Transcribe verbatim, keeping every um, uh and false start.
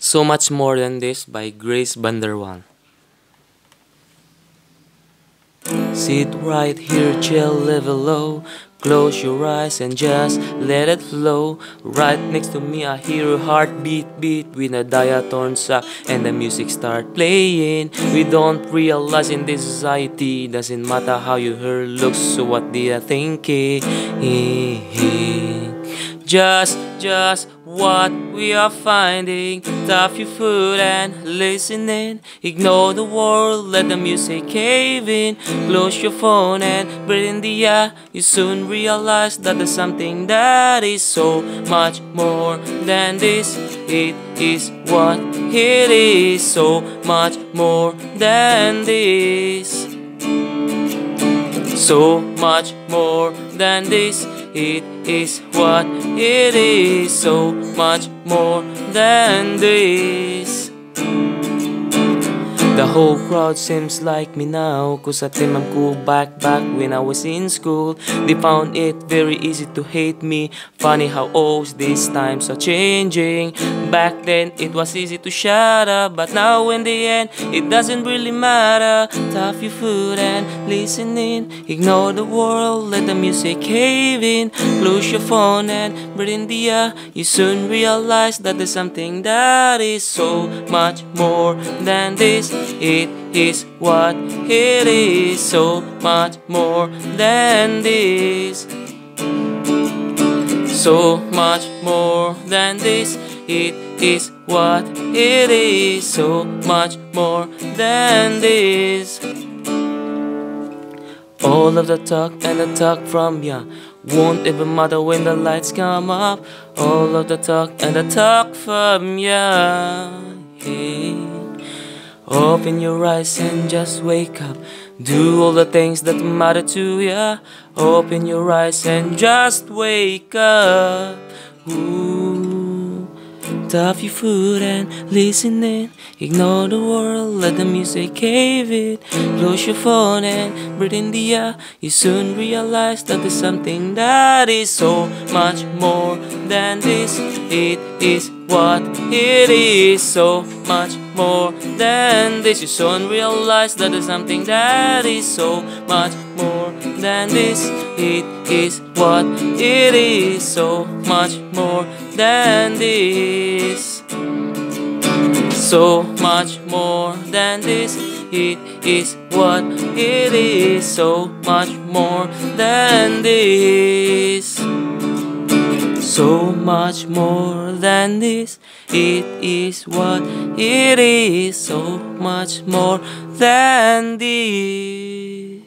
So Much More Than This by Grace Vanderwaal. Sit right here, chill, level low. Close your eyes and just let it flow. Right next to me I hear a heartbeat beat with a diaton sack and the music start playing. We don't realize in this society doesn't matter how your hair looks, so what they are thinking. Just, just what we are finding. Tap your foot and listening. Ignore the world, let the music cave in. Close your phone and breathe in the air. You soon realize that there's something that is so much more than this. It is what it is, so much more than this. So much more than this. It is what it is, so much more than this. The whole crowd seems like me now, cause I think I'm cool back back when I was in school. They found it very easy to hate me. Funny how always these times are changing. Back then it was easy to shut up, but now in the end it doesn't really matter. Tap your foot and listen in. Ignore the world, let the music cave in. Close your phone and breathe in the air. You soon realize that there's something that is so much more than this. It is what it is, so much more than this. So much more than this. It is what it is, so much more than this. All of the talk and the talk from ya won't even matter when the lights come up. All of the talk and the talk from ya, hey. Open your eyes and just wake up. Do all the things that matter to ya. Open your eyes and just wake up. Ooh. Tap your foot and listen in. Ignore the world, let the music cave in. Close your phone and breathe in the air. You soon realize that there's something that is so much more than this. It is what it is, so much more than this. You soon realize that there's something that is so much more than this. It is what it is, so much more than this. So much more than this. It is what it is, so much more than this. So much more than this. It is what it is, so much more than this.